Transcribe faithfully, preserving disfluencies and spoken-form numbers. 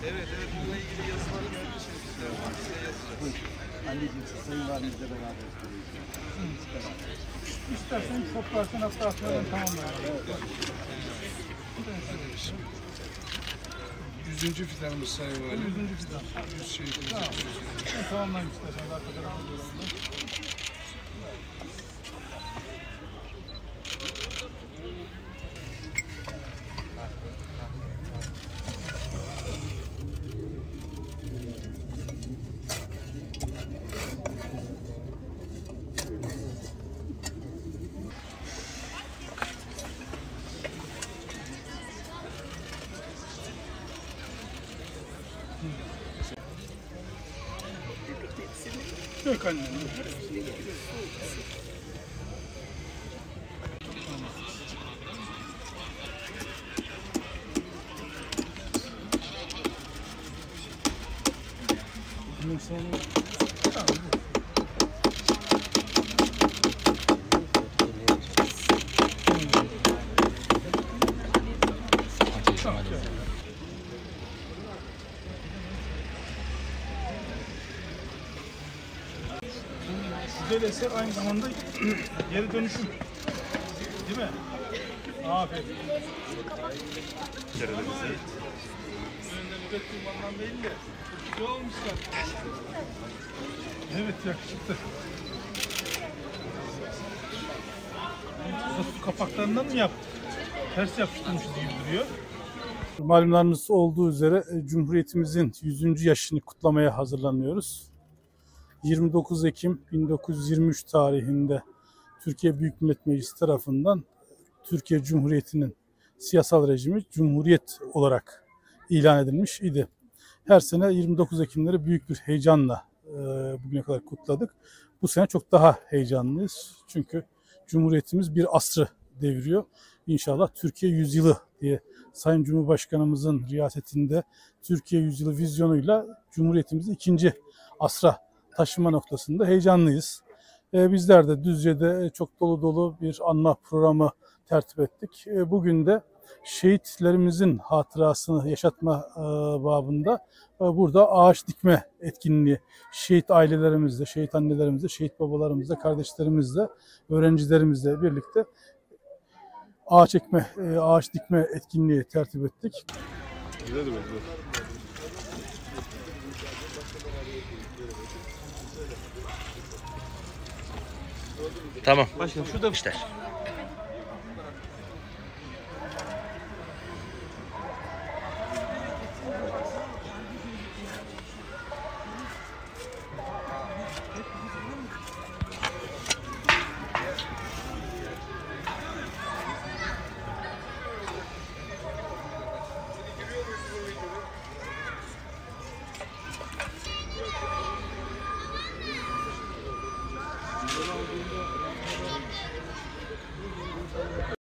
Evet, evet. Bununla ilgili yazılar geldi şimdi bize. Size yazacağız. Anneciğim siz Sayın Valimizle beraber İstersen toplarsın hafta haftadan tamamlayalım. Yüzüncü fidanımız Sayın Valim. Yüzüncü fidan. Yüz şehidimiz. Tamam. Ben tamamlayayım istersen. Arkadan alıyorum. Dök annem. Bunun sonu... Tamam. Güzel eser aynı zamanda geri dönüşüm. Değil mi? Aferin. Kerelerimizi. Önünden ürettiğim anlam değil de çok güzel olmuşlar. Evet, yakışıklı. Su kapaklarından mı yaptık? Ters yapıştırmışız gibi duruyor. Malumunuz olduğu üzere Cumhuriyetimizin yüzüncü yaşını kutlamaya hazırlanıyoruz. yirmi dokuz Ekim bin dokuz yüz yirmi üç tarihinde Türkiye Büyük Millet Meclisi tarafından Türkiye Cumhuriyeti'nin siyasal rejimi Cumhuriyet olarak ilan edilmiş idi. Her sene yirmi dokuz Ekimleri büyük bir heyecanla e, bugüne kadar kutladık. Bu sene çok daha heyecanlıyız. Çünkü Cumhuriyetimiz bir asrı deviriyor. İnşallah Türkiye yüzyılı diye Sayın Cumhurbaşkanımızın riyasetinde Türkiye yüzyılı vizyonuyla Cumhuriyetimizi ikinci asra taşıma noktasında heyecanlıyız. Ee, bizler de Düzce'de çok dolu dolu bir anma programı tertip ettik. Ee, bugün de şehitlerimizin hatırasını yaşatma e, babında e, burada ağaç dikme etkinliği şehit ailelerimizle, şehit annelerimizle, şehit babalarımızla, kardeşlerimizle, öğrencilerimizle birlikte ağaç ekme, e, ağaç dikme etkinliği tertip ettik. Güzel mi? Tamam. Başkanım şurada işte.